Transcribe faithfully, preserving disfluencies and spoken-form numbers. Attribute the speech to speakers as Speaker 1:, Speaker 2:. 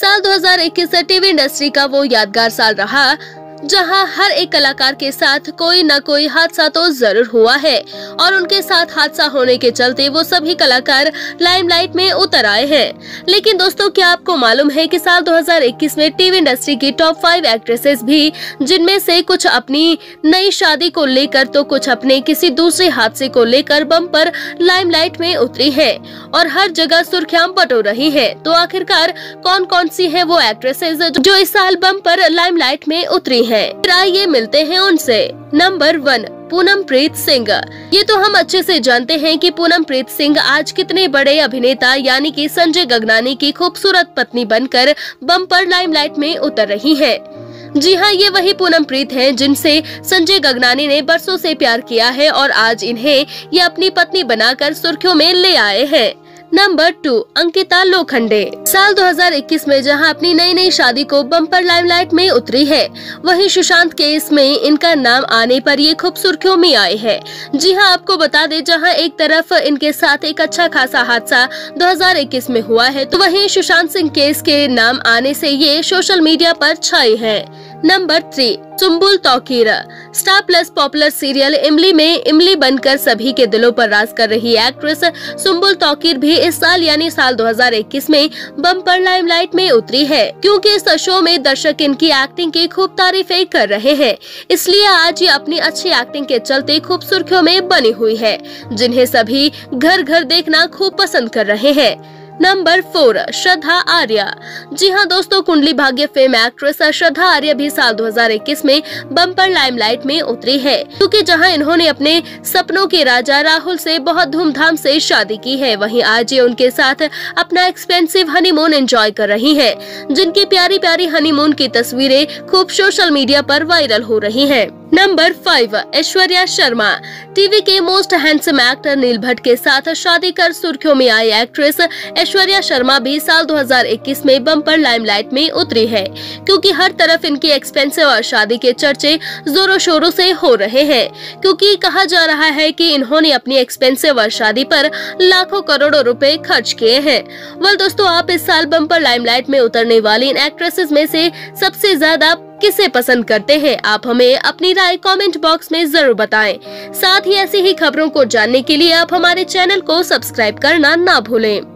Speaker 1: साल दो हज़ार इक्कीस टीवी इंडस्ट्री का वो यादगार साल रहा जहां हर एक कलाकार के साथ कोई न कोई हादसा तो जरूर हुआ है और उनके साथ हादसा होने के चलते वो सभी कलाकार लाइमलाइट में उतर आए हैं। लेकिन दोस्तों, क्या आपको मालूम है कि साल दो हज़ार इक्कीस में टीवी इंडस्ट्री की टॉप फाइव एक्ट्रेसेस भी, जिनमें से कुछ अपनी नई शादी को लेकर तो कुछ अपने किसी दूसरे हादसे को लेकर बम्पर लाइमलाइट में उतरी है और हर जगह सुर्खियां बटोर रही है। तो आखिरकार कौन कौन सी है वो एक्ट्रेसेस जो इस साल बम्पर लाइमलाइट में उतरी है? आइए मिलते हैं उनसे। Number one, Poonam Preet Singh. ये तो हम अच्छे से जानते हैं कि पूनम प्रीत सिंह आज कितने बड़े अभिनेता यानी कि संजय गगनानी की खूबसूरत पत्नी बनकर बम्पर लाइमलाइट में उतर रही है। जी हाँ, ये वही पूनम प्रीत हैं जिनसे संजय गगनानी ने बरसों से प्यार किया है और आज इन्हें ये अपनी पत्नी बनाकर सुर्खियों में ले आए हैं। Number two, Ankita Lokhande. साल दो हज़ार इक्कीस में जहां अपनी नई नई शादी को बम्पर लाइमलाइट में उतरी है, वहीं सुशांत केस में इनका नाम आने पर ये खूब सुर्खियों में आए हैं। जी हां, आपको बता दें, जहां एक तरफ इनके साथ एक अच्छा खासा हादसा दो हज़ार इक्कीस में हुआ है, तो वहीं सुशांत सिंह केस के नाम आने से ये सोशल मीडिया पर छाए हैं। Number three, Sumbul Touqeer. Star Plus popular serial Imlie में इमली बनकर सभी के दिलों पर राज कर रही एक्ट्रेस सुम्बुल तौकीर भी इस साल यानी साल दो हज़ार इक्कीस में बम्पर लाइमलाइट में उतरी है, क्योंकि इस शो में दर्शक इनकी एक्टिंग की खूब तारीफें कर रहे हैं। इसलिए आज ये अपनी अच्छी एक्टिंग के चलते खूब सुर्खियों में बनी हुई है, जिन्हें सभी घर घर देखना खूब पसंद कर रहे हैं। Number four, Shraddha Arya. जी हाँ दोस्तों, कुंडली भाग्य फेम एक्ट्रेस श्रद्धा आर्या भी साल दो हज़ार इक्कीस में बम्पर लाइमलाइट में उतरी है, क्योंकि जहां इन्होंने अपने सपनों के राजा राहुल से बहुत धूमधाम से शादी की है, वहीं आज ये उनके साथ अपना एक्सपेंसिव हनीमून एंजॉय कर रही हैं, जिनकी प्यारी प्यारी हनीमून की तस्वीरें खूब सोशल मीडिया पर वायरल हो रही हैं। Number five, Aishwarya Sharma. TV के most handsome actor Neil Bhatt के साथ शादी कर सुर्खियों में आई एक्ट्रेस ऐश्वर्या शर्मा भी साल दो हज़ार इक्कीस में बम्पर लाइमलाइट में उतरी है, क्योंकि हर तरफ इनकी एक्सपेंसिव और शादी के चर्चे जोरों शोरों से हो रहे हैं, क्योंकि कहा जा रहा है कि इन्होंने अपनी एक्सपेंसिव और शादी पर लाखों करोड़ों रुपए खर्च किए हैं। वेल दोस्तों, आप इस साल बम्पर लाइमलाइट में उतरने वाली इन एक्ट्रेसेस में से सबसे ज्यादा किसे पसंद करते हैं? आप हमें अपनी राय कमेंट बॉक्स में जरूर बताएं। साथ ही ऐसी ही खबरों को जानने के लिए आप हमारे चैनल को सब्सक्राइब करना ना भूलें।